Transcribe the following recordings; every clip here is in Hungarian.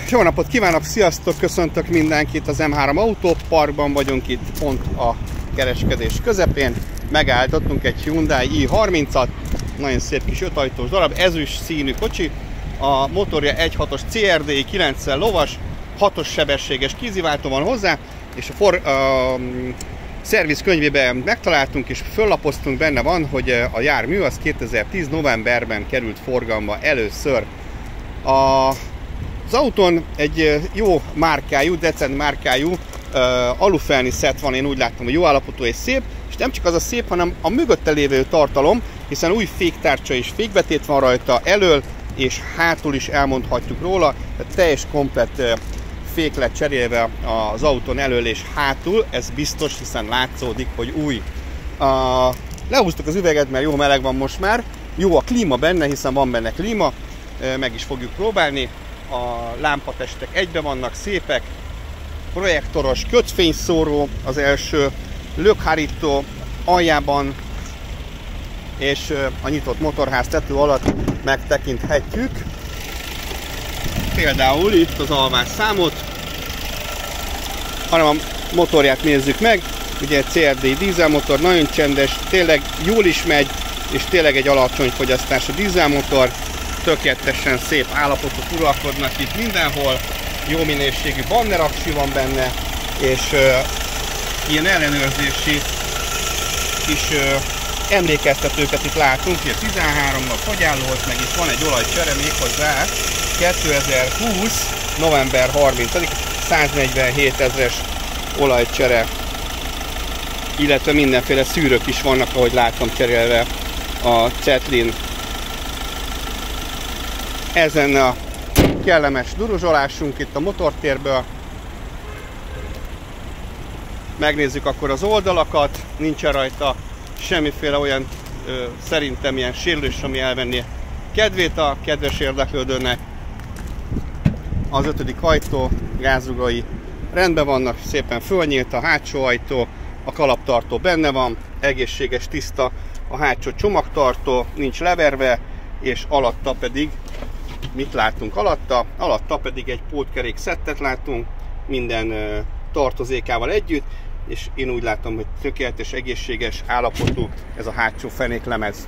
Jó napot kívánok, sziasztok, köszöntök mindenkit, az M3 Autóparkban vagyunk, itt pont a kereskedés közepén. Megállítottunk egy Hyundai i30-at, nagyon szép kis 5 ajtós darab, ezüst színű kocsi. A motorja 1.6-os CRDI 9-szer lovas, 6-os sebességes kéziváltó van hozzá, és a szerviz könyvében megtaláltunk és föllapoztunk, benne van, hogy a jármű az 2010 novemberben került forgalomba először. Az autón egy jó márkájú, decent márkájú alufelniszet van, én úgy láttam, hogy jó állapotú és szép, és nem csak az a szép, hanem a mögötte lévő tartalom, hiszen új féktárcsa és fékbetét van rajta elől, és hátul is elmondhatjuk róla, tehát teljes komplett fék lett cserélve az autón elől és hátul, ez biztos, hiszen látszódik, hogy új. Lehúztuk az üveget, mert jó meleg van most már, jó a klíma benne, hiszen van benne klíma, meg is fogjuk próbálni. A lámpatestek egybe vannak, szépek, projektoros kötfényszóró az első, lökhárító aljában, és a nyitott motorház tető alatt megtekinthetjük például itt az alvásszámot, hanem a motorját nézzük meg. Ugye egy CRDI dízelmotor, nagyon csendes, tényleg jól is megy, és tényleg egy alacsony fogyasztású dízelmotor, tökéletesen szép állapotok uralkodnak itt mindenhol, jó minőségű banneraksi van benne, és ilyen ellenőrzési kis emlékeztetőket itt látunk, hogy 13-nal fogyállóhoz, meg itt van egy olajcsere méghozzá 2020. november 30-ig 147 000-es olajcsere, illetve mindenféle szűrők is vannak, ahogy láttam, cserélve a cetlin. Ezen a kellemes duruzsolásunk itt a motortérből. Megnézzük akkor az oldalakat, nincsen rajta semmiféle olyan szerintem ilyen sérülés, ami elvenné kedvét a kedves érdeklődőnek. Az 5. ajtó gázrugai rendben vannak, szépen fölnyílt a hátsó ajtó, a kalaptartó benne van, egészséges, tiszta a hátsó csomagtartó, nincs leverve, és alatta pedig mit látunk alatta? Alatta pedig egy pótkerék szettet látunk, minden tartozékával együtt, és én úgy látom, hogy tökéletes, egészséges állapotú ez a hátsó fenéklemez.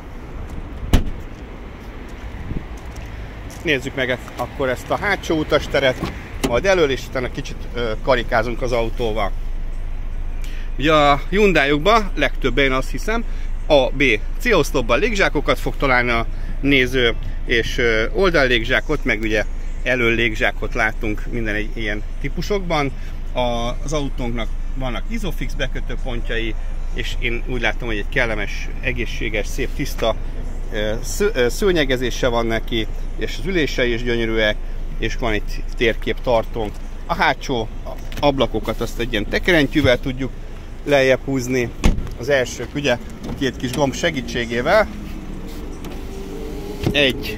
Nézzük meg akkor ezt a hátsó utasteret, majd elől, és utána kicsit karikázunk az autóval. Ugye a Hyundai-okban legtöbben, azt hiszem, A, B, C oszlopban légzsákokat fog találni a néző, és oldallégzsákot, meg ugye elől légzsákot látunk minden egy ilyen típusokban. Az autónknak vannak Isofix bekötőpontjai, és én úgy látom, hogy egy kellemes, egészséges, szép, tiszta szőnyegezése van neki, és az ülései is gyönyörűek, és van egy térkép tartónk. A hátsó ablakokat azt egy ilyen tekerentyűvel tudjuk lejjebb húzni. Az elsők ugye a két kis gomb segítségével. 1,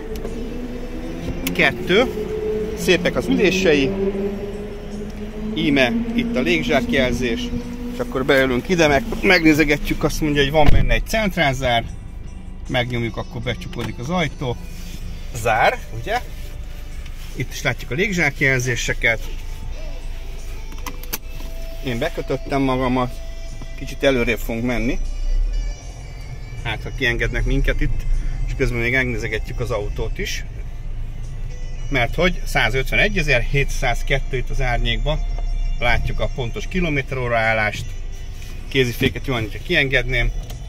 2, szépek az ülései, íme itt a légzsákjelzés, és akkor beülünk ide, megnézegetjük, azt mondja, hogy van benne egy centrálzár, megnyomjuk, akkor becsukódik az ajtó, zár, ugye? Itt is látjuk a légzsákjelzéseket. Én bekötöttem magamat, kicsit előrébb fogunk menni, hát ha kiengednek minket itt, és közben még megnézegetjük az autót is, mert hogy 151.702 itt az árnyékban, látjuk a pontos kilométeróra állást, kéziféket jól, hogyha kiengedném.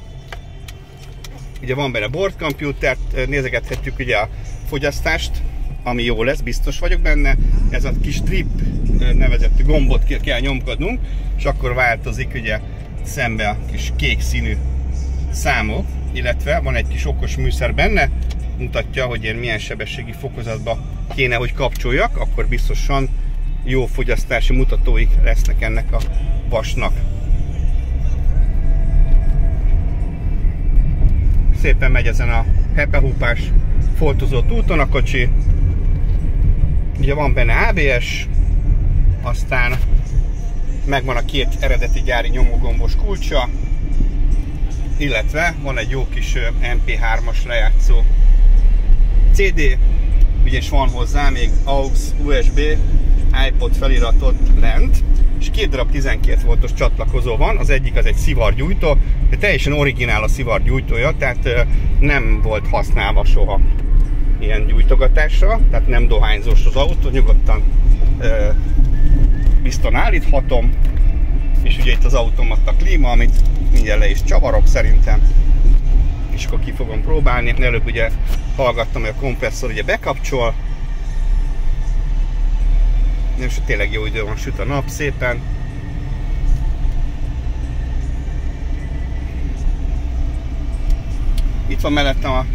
Ugye van benne bordkomputert, nézegethetjük ugye a fogyasztást, ami jó lesz, biztos vagyok benne. Ez a kis trip nevezetű gombot kell nyomkodnunk, és akkor változik ugye szembe a kis kék színű számok, illetve van egy kis okos műszer benne, mutatja, hogy én milyen sebességi fokozatba kéne, hogy kapcsoljak, akkor biztosan jó fogyasztási mutatóik lesznek ennek a vasnak. Szépen megy ezen a hepehúpás foltozott úton a kocsi. Ugye van benne ABS, aztán megvan a két eredeti gyári nyomógombos kulcsa, illetve van egy jó kis MP3-as lejátszó CD, ugye is van hozzá még AUX, USB iPod feliratot lent, és 2 darab 12 voltos csatlakozó van, az egyik az egy szivargyújtó, de teljesen originál a szivargyújtója, tehát nem volt használva soha ilyen gyújtogatásra, tehát nem dohányzós az autó, nyugodtan bizton állíthatom, és ugye itt az automatta klíma, amit mindjárt le is csavarok szerintem, és akkor ki fogom próbálni. Előbb ugye hallgattam, hogy a kompresszor ugye bekapcsol, és tényleg jó idő van, süt a nap szépen. Itt van mellettem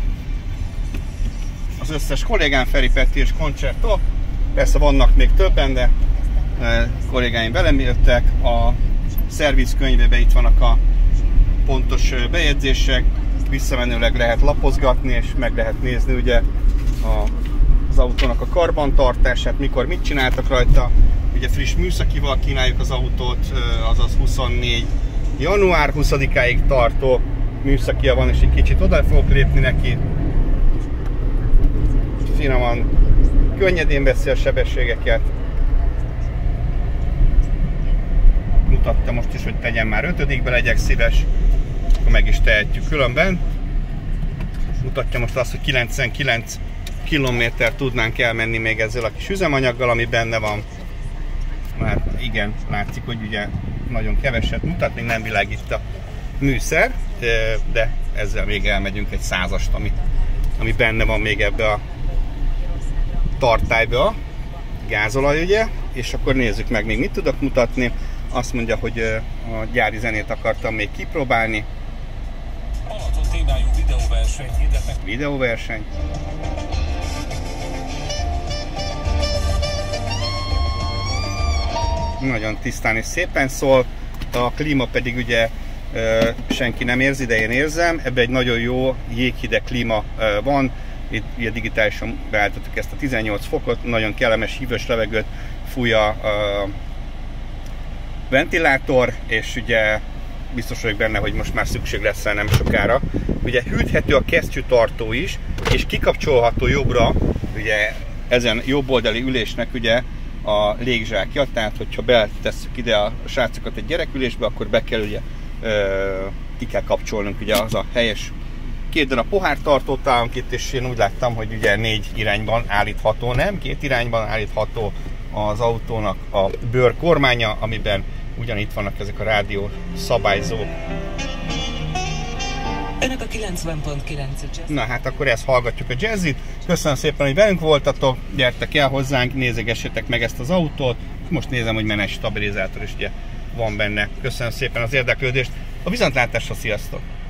az összes kollégám, Feri, Peti és Concerto. Persze vannak még többen, de kollégáim velem jöttek. A szervizkönyvében itt vannak a pontos bejegyzések, visszamenőleg lehet lapozgatni, és meg lehet nézni ugye az autónak a karbantartását, mikor mit csináltak rajta. Ugye friss műszakival kínáljuk az autót, azaz 24. január 20-áig tartó műszakia van, és egy kicsit oda fogok lépni neki. Finoman, könnyedén veszi a sebességeket. Mutatta most is, hogy tegyen már 5-be, legyek szíves, akkor meg is tehetjük különben. Mutatja most azt, hogy 99 kilométer tudnánk elmenni még ezzel a kis üzemanyaggal, ami benne van. Már igen, látszik, hogy ugye nagyon keveset mutat, még nem világít a műszer, de ezzel még elmegyünk egy 100-ast, ami benne van még ebbe a tartályba, gázolaj ugye, és akkor nézzük meg még mit tudok mutatni. Azt mondja, hogy a gyári zenét akartam még kipróbálni. Balaton témájú videóverseny hirdetnek. Videóverseny. Nagyon tisztán és szépen szól, a klíma pedig ugye senki nem érzi, de én érzem. Ebben egy nagyon jó jéghideg klíma van. Itt ugye digitálisan beállítottuk ezt a 18 fokot, nagyon kellemes hűvös levegőt fúj a ventilátor, és ugye biztos vagyok benne, hogy most már szükség lesz nem sokára. Ugye hűthető a kesztyűtartó is, és kikapcsolható jobbra, ugye ezen jobboldali ülésnek ugye a légzsákja, tehát hogyha betesszük ide a srácokat egy gyerekülésbe, akkor be kell ugye ki kell kapcsolnunk ugye az a helyes 2 darab pohártartót találunk itt, és én úgy láttam, hogy ugye 4 irányban állítható, nem 2 irányban állítható az autónak a bőrkormánya, amiben ugyanitt vannak ezek a rádió szabályzók. Önök a 90.9. Na hát akkor ezt hallgatjuk a jazzit. Köszönöm szépen, hogy velünk voltatok, gyertek el hozzánk, nézegessetek meg ezt az autót. Most nézem, hogy menes stabilizátor is ugye van benne. Köszönöm szépen az érdeklődést. A viszontlátásra, sziasztok!